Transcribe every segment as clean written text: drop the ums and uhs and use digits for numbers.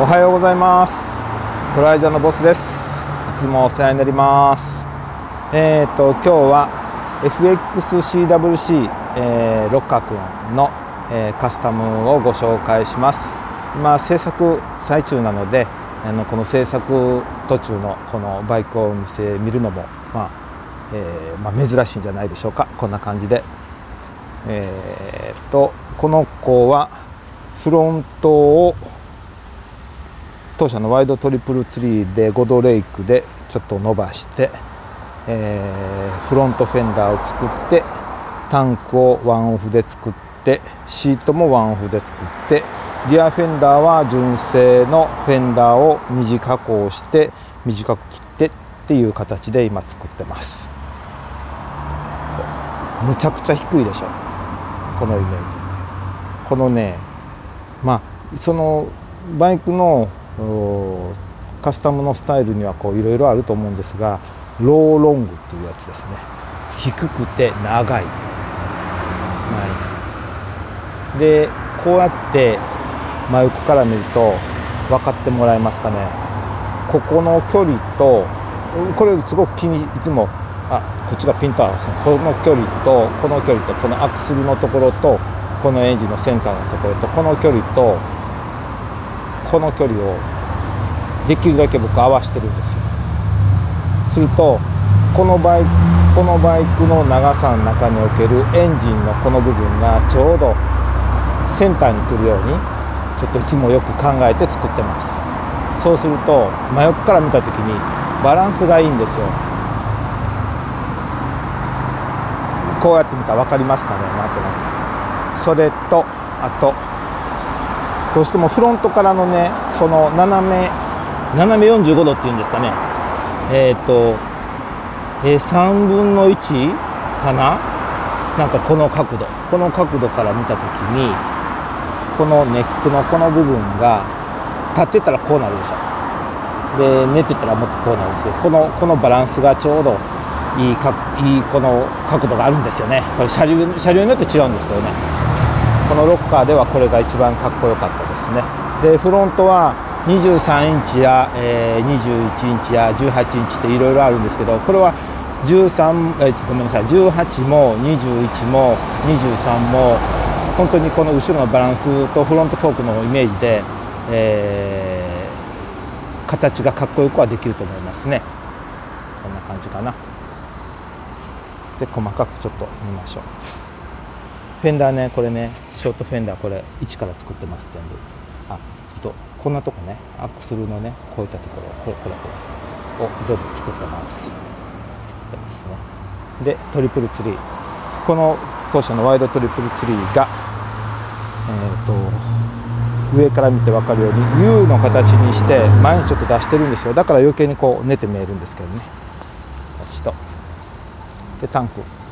おはようございます。トライジャーのボスです。いつもお世話になります。今日は FXCWC、ロッカーくんの、カスタムをご紹介します。今制作最中なので、この制作途中のこのバイクを見るのも、珍しいんじゃないでしょうか。こんな感じで、この子はフロントを当社のワイドトリプルツリーで5度レイクでちょっと伸ばして、フロントフェンダーを作って、タンクをワンオフで作って、シートもワンオフで作って、リアフェンダーは純正のフェンダーを二次加工して短く切ってっていう形で今作ってます。むちゃくちゃ低いでしょ、このイメージ。このね、そのバイクのカスタムのスタイルにはいろいろあると思うんですが、ローロングというやつですね。低くて長い、でこうやって真横から見ると分かってもらえますかね。ここの距離と、これすごくいつもこっちがピント合わせ、この距離とこの距離と、このアクスルのところとこのエンジンのセンターのところと、この距離とこの距離をできるだけ僕合わせてるんですよ。するとこのバイクの長さの中におけるエンジンのこの部分がちょうどセンターに来るようにちょっといつもよく考えて作ってます。そうすると真横から見た時にバランスがいいんですよ。こうやって見たら分かりますかね、なんとなく。それとあとどうしてもフロントからのね、この斜め45度っていうんですかね、3分の1かな、なんかこの角度から見た時に、このネックのこの部分が立ってたらこうなるでしょ。で寝てたらもっとこうなるんですけど、このバランスがちょうどいいこの角度があるんですよね。これ車両によって違うんですけどね。このロッカーではこれが一番かっこよかったですね。でフロントは23インチや、21インチや18インチっていろいろあるんですけど、これは18も21も23も本当にこの後ろのバランスとフロントフォークのイメージで、形がかっこよくはできると思いますね。こんな感じかな。で細かくちょっと見ましょう。フェンダーね、これね、ショートフェンダー、これ一から作ってます。全部ちょっとこんなとこね、アクスルのね、こういったところ、これを全部作ってますね。でトリプルツリー、この当社のワイドトリプルツリーが、上から見て分かるように U の形にして前にちょっと出してるんですよ。だから余計にこう寝て見えるんですけどね。でタン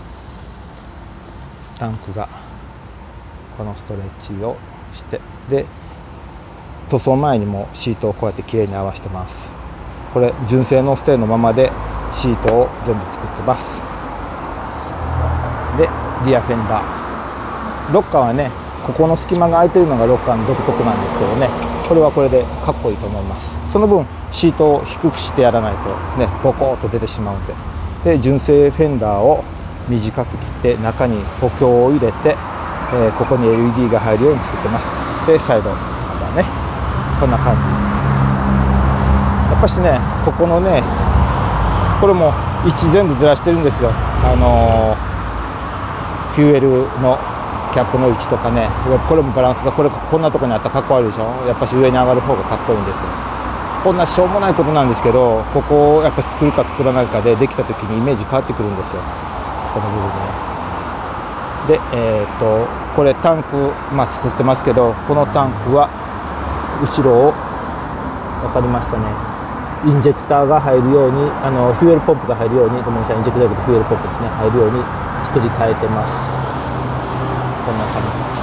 クがこのストレッチをして、で塗装前にもシートをこうやってきれいに合わせてます。これ純正のステーのままでシートを全部作ってます。でリアフェンダー、ロッカーはね、ここの隙間が空いてるのがロッカーの独特なんですけどね、これはこれでかっこいいと思います。その分シートを低くしてやらないとね、ボコーっと出てしまうんで。で純正フェンダーを短く切って中に補強を入れて、ここに LED が入るように作ってます。でサイドまだね、こんな感じ。やっぱしね、ここのね、これも位置全部ずらしてるんですよ。フューエルのキャップの位置とかね、これもバランスがこんなとこにあったらかっこ悪いでしょ。やっぱし上に上がる方がかっこいいんですよ。こんなしょうもないことなんですけど、ここをやっぱり作るか作らないかでできた時にイメージ変わってくるんですよ、この部分ね。でこれタンク、作ってますけど、このタンクは後ろを分かりますかね、インジェクターが入るように、フューエルポンプが入るように、ごめんなさい、インジェクターでフューエルポンプですね、入るように作り変えてます。こんな感じ。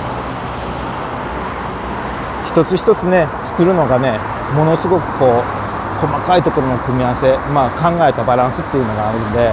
一つ一つね、作るのがね、ものすごく細かいところの組み合わせ、考えたバランスっていうのがあるんで、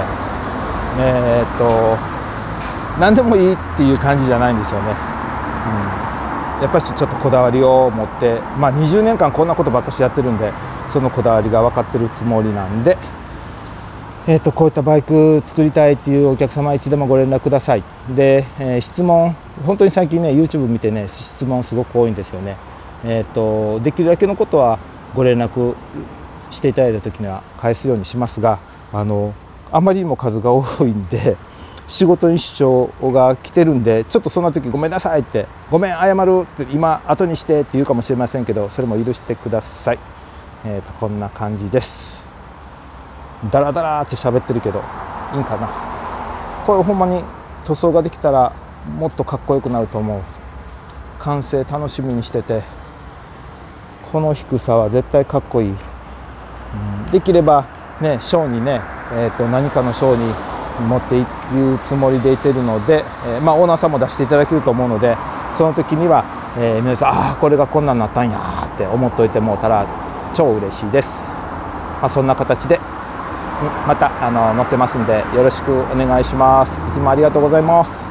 何でもいいっていう感じじゃないんですよね。 やっぱりちょっとこだわりを持って、20年間こんなことばっかしやってるんで、そのこだわりが分かってるつもりなんで、こういったバイク作りたいっていうお客様いつでもご連絡ください。で、質問、本当に最近ね YouTube 見てね質問すごく多いんですよね。できるだけのことはご連絡していただいた時には返すようにしますが、あまりにも数が多いんで、仕事に支障が来てるんで、ちょっとそんな時ごめんなさいって、ごめん謝るって今後にしてって言うかもしれませんけど、それも許してください。こんな感じです。ダラダラって喋ってるけどいいんかな。これほんまに塗装ができたらもっとかっこよくなると思う。完成楽しみにしてて、この低さは絶対かっこいい。できればねショーにね、何かのショーに持っていくつもりでいてるので、オーナーさんも出していただけると思うので、その時には、皆さんこれがこんなんなったんやって思っといてもうたら超嬉しいです。そんな形でまた載せますんでよろしくお願いします。いつもありがとうございます。